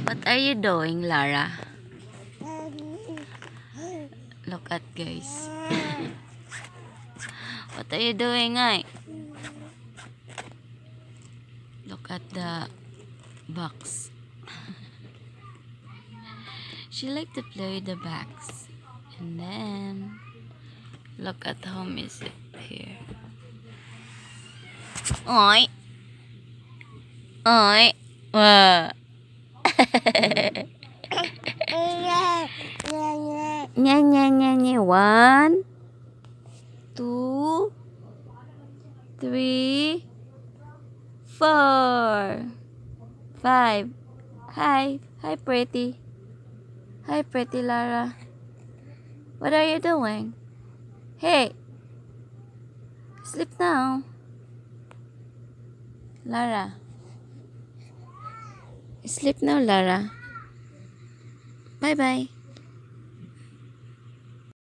What are you doing, Lara? Look at guys. What are you doing, ay? Look at the box. She like to play with the box. And then look at how is it here. Oi. Oi. Nya nya nya nya. 1, 2, 3, 4, 5. Hi. Hi, pretty. Hi, pretty Lara. What are you doing? Hey. Sleep now. Lara. Sleep now, Lara. Bye-bye.